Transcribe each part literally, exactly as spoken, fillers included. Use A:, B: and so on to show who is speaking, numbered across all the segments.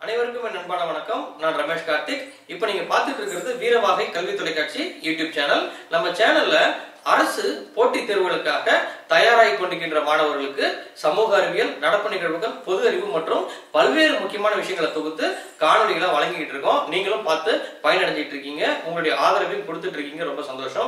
A: அனைவருக்கும் என் அன்பான வணக்கம். நான் ரமேஷ் கார்த்திக். இப்போ நீங்க பார்த்துட்டு இருக்கிறது வீரவாகை கல்வி தொலைக்காட்சி யூடியூப் சேனல். நம்ம சேனல்ல அரசு போட்டித் தேர்வுகளுக்காக தயாராகி கொண்டிருக்கின்ற மாணவர்களுக்கு சமூக அறிவியல், நடப்பு நிகழ்வுகள், பொது அறிவு மற்றும் பல்வேறு முக்கியமான விஷயங்களை தொகுத்து காணொலிகளை வழங்கிட்டு இருக்கோம். நீங்களும் பார்த்து பயனடைஞ்சிட்டு இருக்கீங்க. உங்களுடைய ஆதரவையும் கொடுத்துட்டு இருக்கீங்க. ரொம்ப சந்தோஷம்.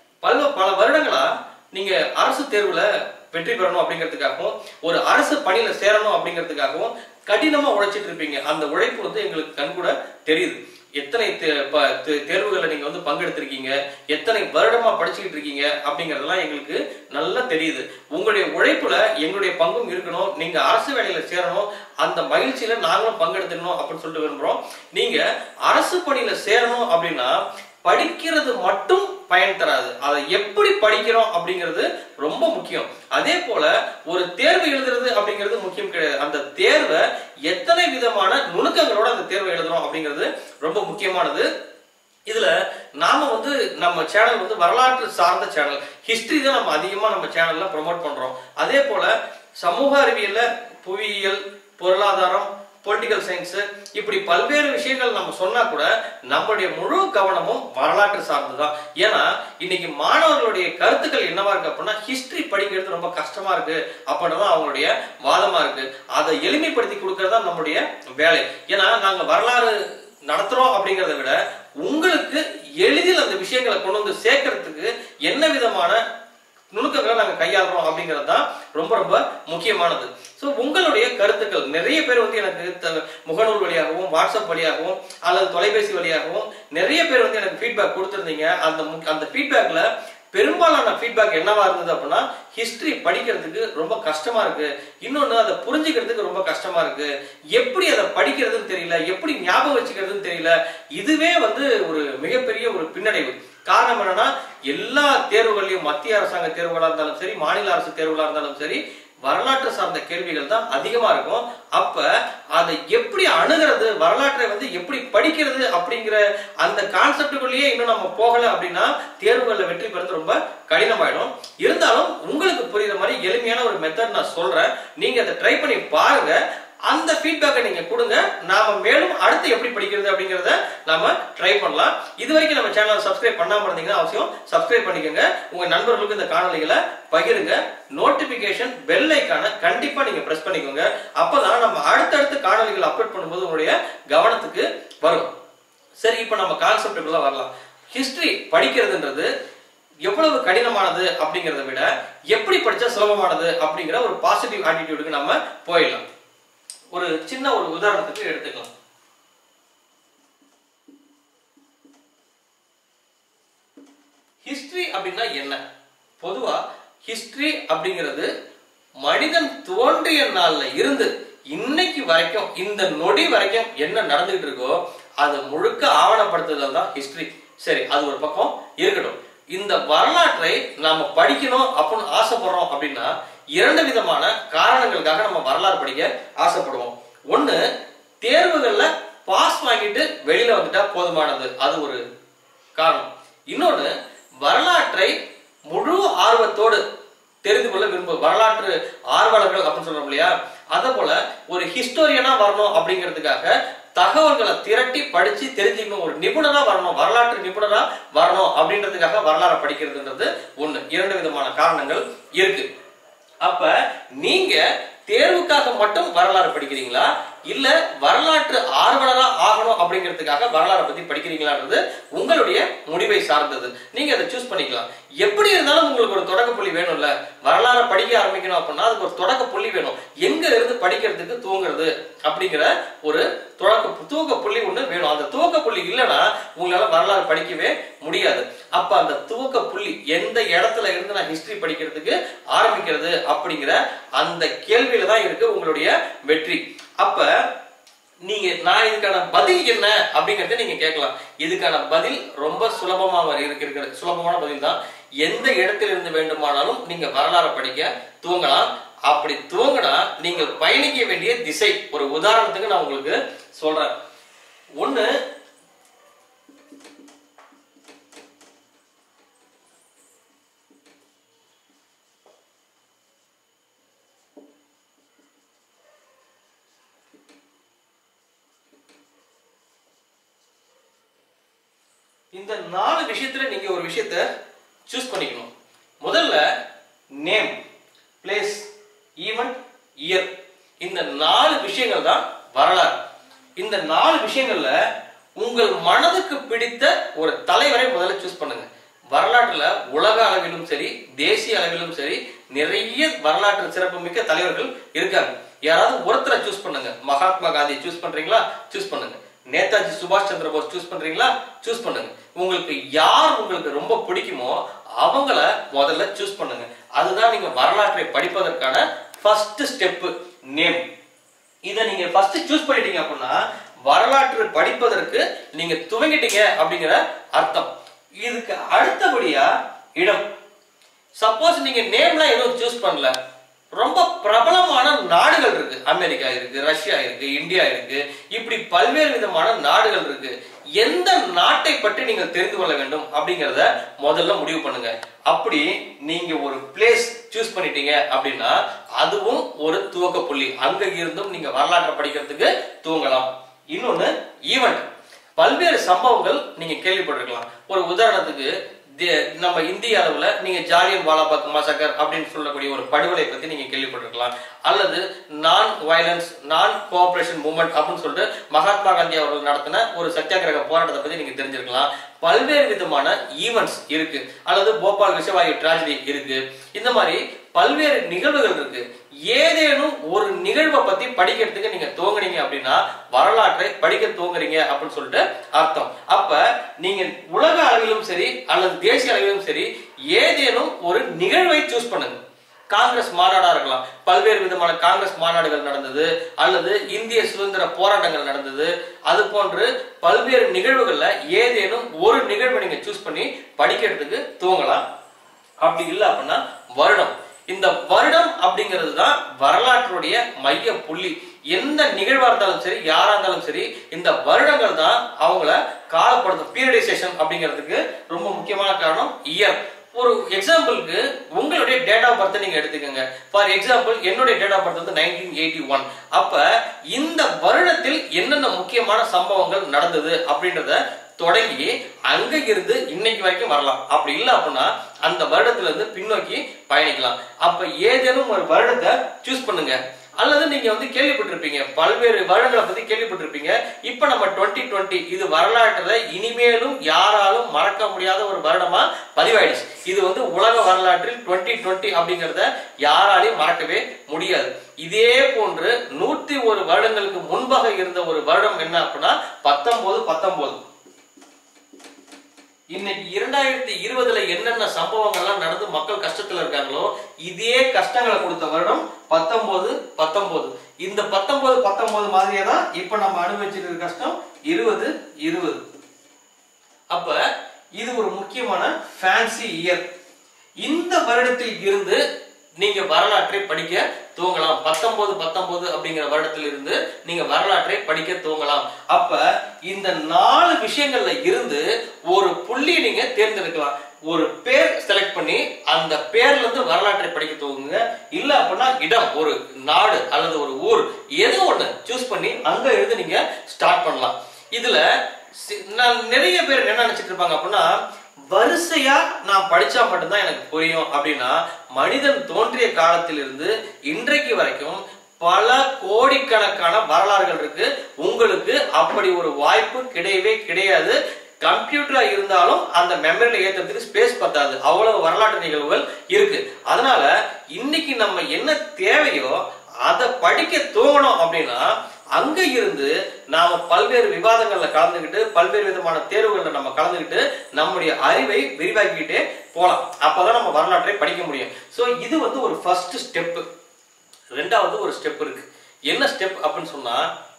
A: பல பல வருடங்களா நீங்க அரசு தேர்வுல வெற்றி பெறணும் அப்படிங்கிறதுக்காகவும் ஒரு அரசு பணியில சேரணும் அப்படிங்கிறதுக்காகவும் கடினமா உழைச்சிட்டு இருப்பீங்க. அந்த உழைப்பு வந்து எங்களுக்கு கண்கூட தெரியுது. எத்தனை தேர்வுகளை நீங்க வந்து பங்கெடுத்திருக்கீங்க, எத்தனை வருடமா படிச்சுக்கிட்டு இருக்கீங்க அப்படிங்கறதெல்லாம் எங்களுக்கு நல்லா தெரியுது. உங்களுடைய உழைப்புல எங்களுடைய பங்கும் இருக்கணும். நீங்க அரசு வேலையில சேரணும், அந்த மகிழ்ச்சியில நாங்களும் பங்கெடுத்துக்கணும் அப்படின்னு சொல்லிட்டு விரும்புறோம். நீங்க அரசு பணியில சேரணும் அப்படின்னா படிக்கிறது மட்டும் பயன் தராது. அதை எப்படி படிக்கிறோம் அப்படிங்கிறது ரொம்ப முக்கியம். அதே போல ஒரு தேர்வு எழுதுறது அப்படிங்கிறது முக்கியம் கிடையாது. அந்த தேர்வை எத்தனை விதமான நுணுக்கங்களோட அந்த தேர்வை எழுதுறோம் அப்படிங்கிறது ரொம்ப முக்கியமானது. இதுல நாம வந்து நம்ம சேனல் வந்து வரலாற்று சார்ந்த சேனல், ஹிஸ்டரி தான் நம்ம அதிகமா நம்ம சேனல்ல ப்ரொமோட் பண்றோம். அதே போல சமூக அறிவியல்ல புவியியல், பொருளாதாரம், பொலிட்டிக்கல் சயின்ஸ், இப்படி பல்வேறு விஷயங்கள் நம்ம சொன்னா கூட நம்மளுடைய முழு கவனமும் வரலாற்று சார்ந்துதான். ஏன்னா இன்னைக்கு மாணவர்களுடைய கருத்துக்கள் என்னவா இருக்கு அப்படின்னா, ஹிஸ்டரி படிக்கிறது ரொம்ப கஷ்டமா இருக்கு அப்படின்னு அவங்களுடைய வாதமா இருக்கு. அதை எளிமைப்படுத்தி கொடுக்கறதா நம்மளுடைய வேலை. ஏன்னா நாங்க வரலாறு நடத்துறோம் அப்படிங்கறத விட உங்களுக்கு எளிதில் அந்த விஷயங்களை கொண்டு வந்து சேர்க்கறதுக்கு என்ன விதமான நுணுக்கங்களை நாங்க கையாளுறோம் அப்படிங்கிறது தான் ரொம்ப ரொம்ப முக்கியமானது. ஸோ உங்களுடைய கருத்துக்கள் நிறைய பேர் வந்து எனக்கு முகநூல் வழியாகவும், வாட்ஸ்அப் வழியாகவும் அல்லது தொலைபேசி வழியாகவும் நிறைய பேர் வந்து எனக்கு ஃபீட்பேக் கொடுத்துருந்தீங்க. அந்த அந்த ஃபீட்பேக்ல பெரும்பாலான ஃபீட்பேக் என்னவா இருந்தது அப்படின்னா, ஹிஸ்டரி படிக்கிறதுக்கு ரொம்ப கஷ்டமா இருக்கு, இன்னொன்னு அதை புரிஞ்சுக்கிறதுக்கு ரொம்ப கஷ்டமா இருக்கு, எப்படி அதை படிக்கிறதுன்னு தெரியல, எப்படி ஞாபகம் வச்சுக்கிறதுன்னு தெரியல. இதுவே வந்து ஒரு மிகப்பெரிய ஒரு பின்னடைவு. காரணம் என்னன்னா, எல்லா தேர்வுகளையும் மத்திய அரசாங்க தேர்வுகளா இருந்தாலும் சரி, மாநில அரசு தேர்வுகளா இருந்தாலும் சரி, வரலாற்று சார்ந்த கேள்விகள் தான் அதிகமா இருக்கும். அப்ப அதை எப்படி அணுகிறது, வரலாற்றை வந்து எப்படி படிக்கிறது அப்படிங்கிற அந்த கான்செப்டுக்குள்ளேயே இன்னும் நம்ம போகல அப்படின்னா தேர்வுகள்ல வெற்றி பெறது ரொம்ப கடினமாயிடும். இருந்தாலும் உங்களுக்கு புரியுற மாதிரி எளிமையான ஒரு மெத்தட் நான் சொல்றேன். நீங்க அதை ட்ரை பண்ணி பாருங்க. அந்த ஃபீட்பேக்கை நீங்க கொடுங்க. நாம மேலும் அடுத்து எப்படி படிக்கிறது அப்படிங்கறத நாம ட்ரை பண்ணலாம். இது வரைக்கும் நம்ம சேனலை சப்ஸ்கிரைப் பண்ணாம இருந்தீங்கன்னா அவசியம் சப்ஸ்கிரைப் பண்ணிக்கோங்க. உங்க நண்பர்களுக்கு இந்த காணொலிகளை பகிருங்க. நோட்டிபிகேஷன் பெல் ஐகானை கண்டிப்பா நீங்க பிரஸ் பண்ணிக்கோங்க. அப்பதான் நம்ம அடுத்தடுத்து காணொலிகள் அப்லோட் பண்ணும்போது உங்களுடைய கவனத்துக்கு வரும். சரி, இப்ப நம்ம கான்செப்டுக்குள்ள வரலாம். ஹிஸ்டரி படிக்கிறதுன்றது எவ்வளவு கடினமானது அப்படிங்கறத விட எப்படி படிச்சா சுலபமானது அப்படிங்கிற ஒரு பாசிட்டிவ் ஆட்டிடியூடுக்கு நம்ம போயிடலாம். ஒரு சின்ன ஒரு உதாரணத்துக்கு எடுத்துக்கலாம். ஹிஸ்டரி அப்படின்னா என்ன? பொதுவா ஹிஸ்டரி அப்படிங்கிறது மனிதன் தோன்றிய நாள்ல இருந்து இன்னைக்கு வரைக்கும், இந்த நொடி வரைக்கும் என்ன நடந்துகிட்டு இருக்கோ அது முழுக்க ஆவணப்படுத்துதல் தான் ஹிஸ்டரி. சரி, அது ஒரு பக்கம் இருக்கட்டும். இந்த வரலாற்றை நாம படிக்கணும் அப்படின்னு ஆசைப்படுறோம் அப்படின்னா இரண்டு விதமான காரணங்களுக்காக நம்ம வரலாறு படிக்க ஆசைப்படுவோம். ஒண்ணு, தேர்வுகள்ல பாஸ் வாங்கிட்டு வெளியில வந்துட்டா போதுமானது, அது ஒரு காரணம். இன்னொன்னு, வரலாற்றை முழு ஆர்வத்தோடு தெரிந்து கொள்ள விரும்பும் வரலாற்று ஆர்வலர்கள் அப்படின்னு சொல்றோம் இல்லையா, அத போல ஒரு ஹிஸ்டோரியனா வரணும் அப்படிங்கிறதுக்காக தகவல்களை திரட்டி படிச்சு தெரிஞ்சுக்கணும், ஒரு நிபுணரா வரணும், வரலாற்று நிபுணரா வரணும் அப்படின்றதுக்காக வரலாறு படிக்கிறதுன்றது ஒண்ணு. இரண்டு விதமான காரணங்கள் இருக்கு. அப்ப நீங்க தேர்வுக்காக மட்டும் வரலாறு படிக்கிறீங்களா, இல்ல வரலாற்று ஆர்வலரா ஆகணும் அப்படிங்கிறதுக்காக வரலாறு பத்தி படிக்கிறீங்களான்றது உங்களுடைய முடிவை சார்ந்தது. நீங்க அதை சூஸ் பண்ணிக்கலாம். எப்படி இருந்தாலும் உங்களுக்கு ஒரு தொடக்க புள்ளி வேணும்ல. வரலாறு படிக்க ஆரம்பிக்கணும் அப்படின்னா அதுக்கு ஒரு தொடக்க புள்ளி வேணும். எங்க இருந்து படிக்கிறதுக்கு தூங்குறது அப்படிங்கிற ஒரு தொடக்க துவக்க புள்ளி ஒண்ணு வேணும். அந்த துவக்க புள்ளி இல்லைன்னா உங்களால வரலாறு படிக்கவே முடியாது. அப்ப அந்த துவக்க புள்ளி எந்த இடத்துல இருந்து நான் ஹிஸ்டரி படிக்கிறதுக்கு ஆரம்பிக்கிறது அப்படிங்கிற அந்த கேள்வியில தான் இருக்கு உங்களுடைய வெற்றி. அப்ப நீங்க நான் இதுக்கான பதில் என்ன அப்படிங்கறத நீங்க கேட்கலாம். இதுக்கான பதில் ரொம்ப சுலபமா இருக்கிற சுலபமான பதில் தான். எந்த இடத்துல இருந்து வேண்டுமானாலும் நீங்க வரலாறு படிக்க துவங்கலாம். அப்படி துவங்கினா நீங்கள் பயணிக்க வேண்டிய திசை ஒரு உதாரணத்துக்கு நான் உங்களுக்கு சொல்றேன். ஒண்ணு, இந்த நாலு விஷயத்துல நீங்க ஒரு விஷயத்தை சூஸ் பண்ணிக்கணும். முதல்ல நேம், பிளேஸ், ஈவென்ட், இயர். இந்த நாலு விஷயங்கள் தான் வரலாறு. இந்த நாலு விஷயங்கள்ல உங்கள் மனதுக்கு பிடித்த ஒரு தலைவரை முதல்ல சூஸ் பண்ணுங்க. வரலாற்றுல உலக அளவிலும் சரி தேசிய அளவிலும் சரி நிறைய வரலாற்று சிறப்பு மிக்க தலைவர்கள் இருக்காங்க. யாராவது ஒருத்தரை சூஸ் பண்ணுங்க. மகாத்மா காந்தி சூஸ் பண்றீங்களா? சூஸ் பண்ணுங்க. நேதாஜி சுபாஷ் சந்திர போஸ் சூஸ் பண்றீங்களா? சூஸ் பண்ணுங்க. உங்களுக்கு யார் உங்களுக்கு ரொம்ப பிடிக்குமோ அவங்கள முதல்ல சூஸ் பண்ணுங்க. அதுதான் நீங்க வரலாற்றை படிப்பதற்கான ஃபர்ஸ்ட் ஸ்டெப், நேம். இத நீங்க ஃபர்ஸ்ட் சூஸ் பண்ணிட்டீங்க அப்படின்னா வரலாற்று படிப்பதற்கு நீங்க துவங்கிட்டீங்க அப்படிங்கிற அர்த்தம். இதுக்கு அடுத்தபடியா இடம். சப்போஸ் நீங்க நேம்லாம் எதுவும் சூஸ் பண்ணல, ரொம்ப பிரபலமான நாடுகள் இருக்கு. அமெரிக்கா இருக்கு, ரஷ்யா இருக்கு, இந்தியா இருக்கு, இப்படி பல்வேறு விதமான நாடுகள் இருக்கு. எந்த நாட்டை பற்றி நீங்க தெரிந்து கொள்ள வேண்டும் அப்படிங்கறத முதல்ல முடிவு பண்ணுங்க. அப்படி நீங்க ஒரு பிளேஸ் சூஸ் பண்ணிட்டீங்க அப்படின்னா அதுவும் ஒரு துவக்க புள்ளி. அங்க இருந்தும் நீங்க வரலாற்றை படிக்கிறதுக்கு துவங்கலாம். இன்னொன்னு ஈவென்ட். பல்வேறு சம்பவங்கள் நீங்க கேள்விப்பட்டிருக்கலாம். ஒரு உதாரணத்துக்கு நம்ம இந்திய அளவுல நீங்க ஜாலியன் வாலாபாக் மசக்கர் அப்படின்னு சொல்லக்கூடிய ஒரு படுகொலை பத்தி நீங்க கேள்விப்பட்டிருக்கலாம். அல்லது நான் வயலன்ஸ் நான் கோஆபரேஷன் மூவ்மெண்ட் அப்படின்னு சொல்லிட்டு மகாத்மா காந்தி அவர்கள் நடத்தின ஒரு சத்தியாகிரக போராட்டத்தை பத்தி நீங்க தெரிஞ்சிருக்கலாம். பல்வேறு விதமான ஈவென்ட்ஸ் இருக்கு. அல்லது போபால் விஷவாயு டிராஜடி இருக்கு. இந்த மாதிரி பல்வேறு நிகழ்வுகள் இருக்கு. ஏதேனும் ஒரு நிகழ்வை பத்தி படிக்கிறதுக்கு நீங்க துவங்குறீங்க அப்படின்னா வரலாற்றை படிக்க துவங்குறீங்க அப்படின்னு சொல்லிட்டு அர்த்தம். அப்ப நீங்க உலக அளவிலும் சரி அல்லது தேசிய அளவிலும் சரி ஏதேனும் ஒரு நிகழ்வை சூஸ் பண்ணுங்க. காங்கிரஸ் மாநாடா இருக்கலாம். பல்வேறு விதமான காங்கிரஸ் மாநாடுகள் நடந்தது, அல்லது இந்திய சுதந்திர போராட்டங்கள் நடந்தது. அது போன்று பல்வேறு நிகழ்வுகள்ல ஏதேனும் ஒரு நிகழ்வை நீங்க சூஸ் பண்ணி படிக்கிறதுக்கு துவங்கலாம். அப்படி இல்லை அப்படின்னா வருடம். இந்த வருடம் அப்படிங்கிறது தான் வரலாற்றுடைய மைய புள்ளி. எந்த நிகழ்வா இருந்தாலும் சரி யாரா இருந்தாலும் சரி இந்த வருடங்கள் தான் அவங்கள காலப்படுத்தும். பீரியடைசேஷன் அப்படிங்கிறதுக்கு ரொம்ப முக்கியமான காரணம் இயர். ஒரு எக்ஸாம்பிளுக்கு உங்களுடைய டேட் ஆஃப் பர்த் நீங்க எடுத்துக்கோங்க. ஃபார் எக்ஸாம்பிள் என்னுடைய டேட் ஆஃப் பர்த் வந்து நைன்டீன் எயிட்டி ஒன். அப்ப இந்த வருடத்தில் என்னென்ன முக்கியமான சம்பவங்கள் நடந்தது அப்படின்றத தொடங்கி அங்க இருந்து இன்னைக்கு வரைக்கும் வரலாம். அப்படி இல்லை அப்படின்னா அந்த வருடத்துல இருந்து பின்னோக்கி பயணிக்கலாம். அப்ப ஏதேனும் ஒரு வருடத்தை சூஸ் பண்ணுங்க. அல்லது நீங்க வந்து கேள்விப்பட்டிருப்பீங்க, பல்வேறு வருடங்களை பத்தி கேள்விப்பட்டிருப்பீங்க. இப்ப நம்ம டுவெண்ட்டி டுவெண்ட்டி இது வரலாற்றுல இனிமேலும் யாராலும் மறக்க முடியாத ஒரு வருடமா பதிவாயிடுச்சு. இது வந்து உலக வரலாற்றில் டுவெண்ட்டி டுவெண்ட்டி அப்படிங்கறத யாராலையும் மறக்கவே முடியாது. இதே போன்று நூத்தி ஒரு வருடங்களுக்கு முன்பாக இருந்த ஒரு வருடம் என்ன அப்படின்னா பத்தொன்பது பத்தொன்பது. இன்னைக்கு இரண்டாயிரத்தி இருபதுல என்னென்ன சம்பவங்கள்லாம் நடந்து மக்கள் கஷ்டத்துல இருக்காங்களோ இதே கஷ்டங்களை கொடுத்த வருடம் பத்தொன்பது பத்தொன்பது. இந்த பத்தொன்பது பத்தொன்பது மாதிரியே தான் இப்ப நம்ம அனுபவிச்சுட்டு இருக்க கஷ்டம் இருபது இருபது. அப்ப இது ஒரு முக்கியமான ஃபேன்சி இயர். இந்த வருடத்தில் இருந்து நீங்க வரலாற்றை படிக்க துவங்கலாம். பத்தொன்பது பத்தொன்பது அப்படிங்கிற வருடத்தில் இருந்து நீங்க வரலாற்றை படிக்க துவங்கலாம். அப்ப இந்த நாலு விஷயங்கள்ல இருந்து ஒரு புள்ளி நீங்க தேர்ந்தெடுக்கலாம். ஒரு பேர் செலக்ட் பண்ணி அந்த பேர்ல இருந்து வரலாற்றை படிக்க துவங்குங்க. இல்ல அப்படின்னா இடம், ஒரு நாடு அல்லது ஒரு ஊர் ஏதோ ஒண்ணு சூஸ் பண்ணி அங்க இருந்து நீங்க ஸ்டார்ட் பண்ணலாம். இதுல நிறைய பேர் என்ன நினைச்சிட்டு இருப்பாங்க அப்படின்னா வரிசையா நான் படிச்சா மட்டும்தான் எனக்கு புரியும் அப்படின்னா மனிதன் தோன்றிய காலத்திலிருந்து இன்றைக்கு வரைக்கும் பல கோடிக்கணக்கான வரலாறுகள் இருக்கு. உங்களுக்கு அப்படி ஒரு வாய்ப்பு கிடையவே கிடையாது. கம்ப்யூட்டரா இருந்தாலும் அந்த மெமரியில ஏத்துறதுக்கு ஸ்பேஸ் பத்தாது. அவ்வளவு வரலாற்று நிகழ்வுகள் இருக்கு. அதனால இன்னைக்கு நம்ம என்ன தேவையோ அதை படிக்க துவங்கணும் அப்படின்னா அங்க இருந்து நாம பல்வேறு விவாதங்கள்ல கலந்துகிட்டு பல்வேறு விதமான தேர்வுகள்ல நம்ம கலந்துகிட்டு நம்முடைய அறிவை விரிவாக்கிட்டே போலாம். அப்பதான் நம்ம வரலாற்றை படிக்க முடியும். சோ இது வந்து ஒரு ஃபர்ஸ்ட் ஸ்டெப். ரெண்டாவது ஒரு ஸ்டெப் இருக்கு. என்ன ஸ்டெப் அப்படின்னு சொன்னா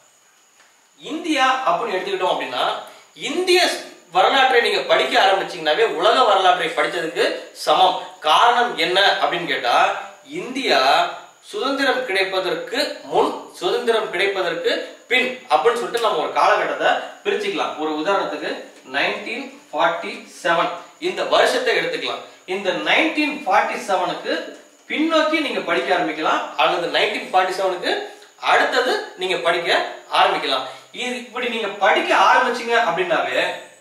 A: இந்தியா அப்படின்னு எடுத்துக்கிட்டோம் அப்படின்னா இந்திய வரலாற்றை நீங்க படிக்க ஆரம்பிச்சீங்கன்னாவே உலக வரலாற்றை படிச்சதுக்கு சமம். காரணம் என்ன அப்படின்னு கேட்டா இந்தியா சுதந்திரம் கிடைப்பதற்கு முன் சுதந்திரம் கிடைப்பதற்கு பின் அப்படின்னு சொல்லிட்டு நம்ம ஒரு காலகட்டத்தை பிரிச்சுக்கலாம். ஒரு உதாரணத்துக்கு நைன்டீன் ஃபார்ட்டி செவன் இந்த வருஷத்தை எடுத்துக்கலாம். இந்த நைன்டீன் ஃபார்ட்டி செவனுக்கு பின்னோக்கி நீங்க படிக்க ஆரம்பிக்கலாம் அல்லது நைன்டீன் ஃபார்ட்டி செவனுக்கு அடுத்தது நீங்க படிக்க ஆரம்பிக்கலாம். இது இப்படி நீங்க படிக்க ஆரம்பிச்சீங்க அப்படின்னாவே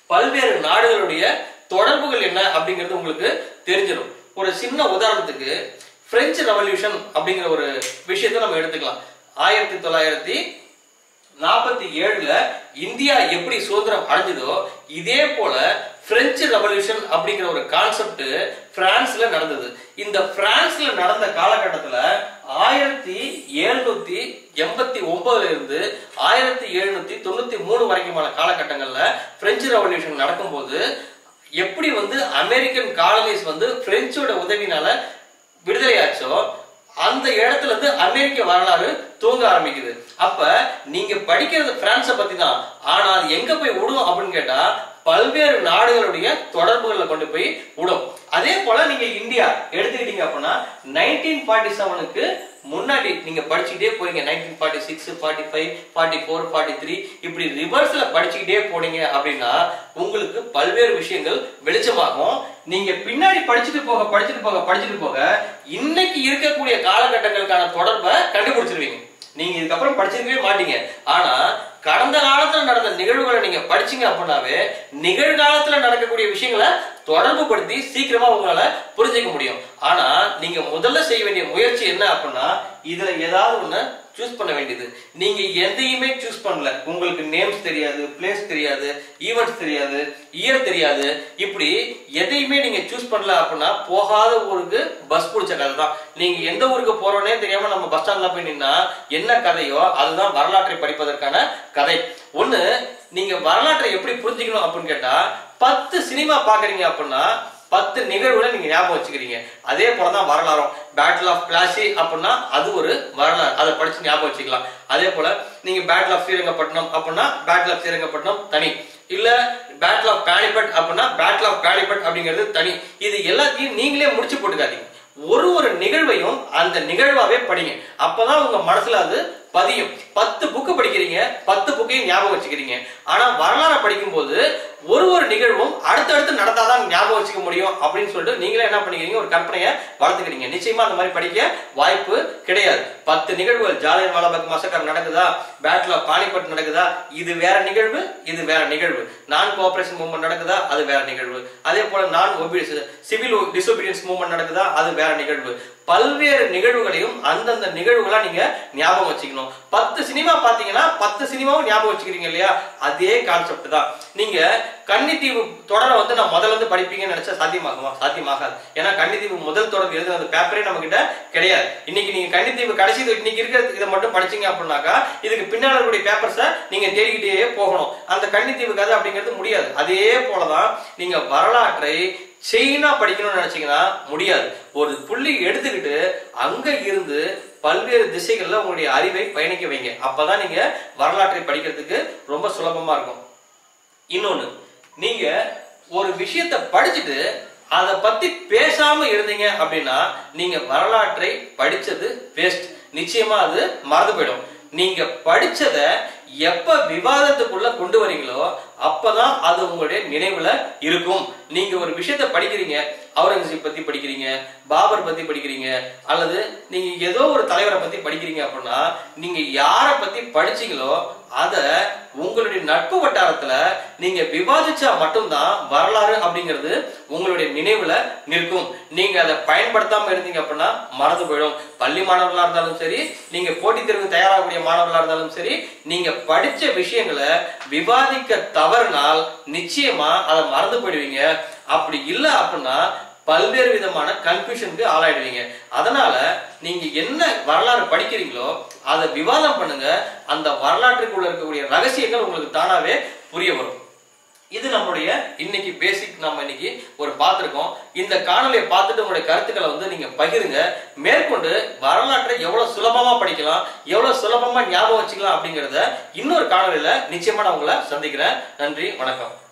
A: பல்வேறு நாடுகளுடைய தொடர்புகள் என்ன அப்படிங்கிறது உங்களுக்கு தெரிஞ்சிடும். ஒரு சின்ன உதாரணத்துக்கு பிரெஞ்சு ரெவல்யூஷன் அப்படிங்கிற ஒரு விஷயத்தை நம்ம எடுத்துக்கலாம். ஆயிரத்தி தொள்ளாயிரத்தி நாற்பத்தி ஏழுல இந்தியா எப்படி சுதந்திரம் அடைஞ்சதோ இதே போல பிரெஞ்சு ரெவல்யூஷன் அப்படிங்கிற ஒரு கான்செப்ட் பிரான்ஸ்ல நடந்தது. இந்த பிரான்ஸ்ல நடந்த காலகட்டத்துல ஆயிரத்தி எழுநூத்தி எண்பத்தி ஒன்பதுல இருந்து ஆயிரத்தி எழுநூத்தி தொண்ணூத்தி மூணு வரைக்குமான காலகட்டங்கள்ல பிரெஞ்சு ரெவல்யூஷன் நடக்கும்போது எப்படி வந்து அமெரிக்கன் காலனிஸ் வந்து பிரெஞ்சோட உதவினால விடுதலையாச்சோ அந்த இடத்துல இருந்து அமெரிக்க வரலாறு தூங்க ஆரம்பிக்குது. அப்ப நீங்க படிக்கிறது பிரான்ஸை பத்தி தான், ஆனா அது எங்க போய் விடும் அப்படின்னு கேட்டா பல்வேறு நாடுகளுடைய தொடர்புகளை கொண்டு போய் விடும். அதே போல நீங்க இந்தியா எடுத்துக்கிட்டீங்க அப்படின்னா நைன்டீன் ஃபார்ட்டி செவனுக்கு முன்னாடி நீங்க படிச்சுக்கிட்டே போறீங்க. Nineteen forty six forty five forty four forty three இப்படி ரிவர்ஸ்ல படிச்சுக்கிட்டே போனீங்க அப்படின்னா உங்களுக்கு பல்வேறு விஷயங்கள் வெளிச்சமாகும். நீங்க பின்னாடி படிச்சுட்டு போக படிச்சுட்டு போக படிச்சுட்டு போக இன்னைக்கு இருக்கக்கூடிய காலகட்டங்களுக்கான தொடர்பை கண்டுபிடிச்சிருவீங்க. நீங்க இதுக்கப்புறம் படிச்சிருக்கவே மாட்டீங்க. ஆனா கடந்த காலத்துல நடந்த நிகழ்வுகளை நீங்க படிச்சீங்க அப்படின்னாவே நிகழ்காலத்துல நடக்கக்கூடிய விஷயங்களை தொடர்பு படுத்தி சீக்கிரமா உங்களால புரிஞ்சுக்க முடியும். ஆனா நீங்க முதல்ல செய்ய வேண்டிய முயற்சி என்ன அப்படின்னா இதுல ஏதாவது ஒண்ணு சூஸ் பண்ண வேண்டியது. நீங்க எதையுமே சூஸ் பண்ணல, உங்களுக்கு நேம்ஸ் தெரியாது, பிளேஸ் தெரியாது, ஈவெண்ட்ஸ் தெரியாது, இயர் தெரியாது, இப்படி எதையுமே நீங்க சூஸ் பண்ணல அப்படின்னா போகாத ஊருக்கு பஸ் பிடிச்ச கதை தான். நீங்க எந்த ஊருக்கு போறோன்னே தெரியாம நம்ம பஸ் ஸ்டாண்ட்ல போய் நின்னா என்ன கதையோ அதுதான் வரலாற்றை படிப்பதற்கான கதை. ஒண்ணு, நீங்க வரலாற்றை எப்படி புரிஞ்சுக்கணும் அப்படின்னு கேட்டா பத்து சினிமா பாக்குறீங்க அப்படின்னா பத்து நிகழ்வுகளை நீங்க ஞாபகம் வச்சுக்கிறீங்க. அதே போலதான் வரலாறும். பேட்டில் ஆஃப் பிளாசி அப்படின்னா அது ஒரு வரலாறு, அதை படிச்சு ஞாபகம் வச்சுக்கலாம். அதே போல நீங்க பேட்டில் ஆஃப் ஸ்ரீரங்கப்பட்டினம் அப்படின்னா பேட்டில் ஆஃப் ஸ்ரீரங்கப்பட்டினம் தனி, இல்ல பேட்டில் ஆஃப் பானிபட் அப்படின்னா பேட்டில் ஆஃப் பானிபட் அப்படிங்கிறது தனி. இது எல்லாத்தையும் நீங்களே முடிச்சு போட்டுக்காதீங்க. ஒரு ஒரு நிகழ்வையும் அந்த நிகழ்வாவே படிங்க. அப்பதான் உங்க மனசுல அது பதியும். பத்து புக்கு படிக்கிறீங்க, பத்து புக்கையும் ஞாபகம் வச்சுக்கிறீங்க. ஆனா வரலாறு படிக்கும் போது ஒரு ஒரு நிகழ்வும் அடுத்தடுத்து நடந்தாதான் ஞாபகம் வச்சுக்க முடியும் அப்படின்னு சொல்லிட்டு நீங்களே என்ன பண்ணிக்கிறீங்க, ஒரு கற்பனையை வளர்த்துக்கிறீங்க. நிச்சயமா அந்த மாதிரி படிக்க வாய்ப்பு கிடையாது. பத்து நிகழ்வுகள், ஜாலியன் வாலாபாக் மசக்கர் நடக்குதா, பேட்டில் ஆஃப் பானிபட் நடக்குதா, இது வேற நிகழ்வு, இது வேற நிகழ்வு. நான் கோஆபரேஷன் மூவ்மெண்ட் நடக்குதா, அது வேற நிகழ்வு. அதே போல நான் சிவில் டிசோபீடியன்ஸ் மூவ்மெண்ட் நடக்குதா, அது வேற நிகழ்வு. பல்வேறு நிகழ்வுகளையும் அந்தந்த நிகழ்வுகளா நீங்க ஞாபகம் வச்சுக்கணும். பத்து சினிமா பாத்தீங்கன்னா பத்து சினிமாவும் ஞாபகம் வச்சுக்கிறீங்க இல்லையா, அதே கான்செப்ட் தான். நீங்க கன்னித்தீவு தொடரை வந்து நான் முதல்ல இருந்து படிப்பீங்கன்னு நினைச்சா சாத்தியமாகுமா? சாத்தியமாகாது. ஏன்னா கன்னித்தீவு முதல் தொடர் எழுதுன அந்த பேப்பரே நம்ம கிட்ட கிடையாது. இன்னைக்கு நீங்க கன்னித்தீவு கடைசி இன்னைக்கு இருக்கிற இதை மட்டும் படிச்சீங்க அப்படின்னாக்கா இதுக்கு பின்னால இருக்கக்கூடிய பேப்பர்ஸை நீங்க தேடிக்கிட்டே போகணும். அந்த கன்னித்தீவு கதை அப்படிங்கிறது முடியாது. அதே போலதான் நீங்க வரலாற்றை செயினா படிக்கணும்னு நினைச்சீங்கன்னா முடியாது. ஒரு புள்ளி எடுத்துக்கிட்டு அங்க இருந்து பல்வேறு திசைகள்ல உங்களுடைய அறிவை பயணிக்க வைங்க. அப்பதான் நீங்க வரலாற்றை படிக்கிறதுக்கு ரொம்ப சுலபமா இருக்கும். இன்னொன்னு, நீங்க ஒரு விஷயத்தை படிச்சுட்டு அதை பத்தி பேசாம இருந்தீங்க அப்படின்னா நீங்க வரலாற்றை படிச்சது வேஸ்ட். நிச்சயமா அது மறந்து போயிடும். நீங்க படிச்சத எப்ப விவாதத்துக்குள்ள கொண்டு வரீங்களோ அப்பதான் அது உங்களுடைய நினைவுல இருக்கும். நீங்க ஒரு விஷயத்த படிக்கிறீங்க, அவுரங்கசீப் பத்தி படிக்கிறீங்க, பாபர் பத்தி படிக்கிறீங்க, அல்லது நீங்க ஏதோ ஒரு தலைவரை பத்தி படிக்கிறீங்க அப்படின்னா நீங்க யாரை பத்தி படிச்சீங்களோ அத உங்களுடைய நட்பு வட்டாரத்துல நீங்க விவாதிச்சா மட்டும்தான் வரலாறு அப்படிங்கிறது உங்களுடைய நினைவுல நிற்கும். நீங்க அதை பயன்படுத்தாம இருந்தீங்க அப்படின்னா மறந்து போயிடும். பள்ளி மாணவர்களா இருந்தாலும் சரி, நீங்க போட்டித் தேர்வு தயாராகக்கூடிய மாணவர்களா இருந்தாலும் சரி, நீங்க படிச்ச விஷயங்களை விவாதிக்க தவறுனால் நிச்சயமா அதை மறந்து போயிடுவீங்க. அப்படி இல்லை அப்படின்னா பல்வேறு விதமான கன்ஃபியூஷனுக்கு ஆளாயிடுவீங்க. அதனால நீங்க என்ன வரலாறு படிக்கிறீங்களோ அதை விவாதம் பண்ணுங்க. அந்த வரலாற்றுக்குள்ள இருக்கக்கூடிய ரகசியங்கள் உங்களுக்கு தானாவே புரிய வரும். இது நம்மளுடைய இன்னைக்கு பேசிக் நம்ம இன்னைக்கு ஒரு பார்த்திருக்கோம். இந்த காணொலியை பார்த்துட்டு உங்களுடைய கருத்துக்களை வந்து நீங்க பகிருங்க. மேற்கொண்டு வரலாற்றை எவ்வளவு சுலபமா படிக்கலாம், எவ்வளவு சுலபமா ஞாபகம் வச்சுக்கலாம் அப்படிங்கறத இன்னொரு காணொலியில நிச்சயமா நான் உங்களை சந்திக்கிறேன். நன்றி, வணக்கம்.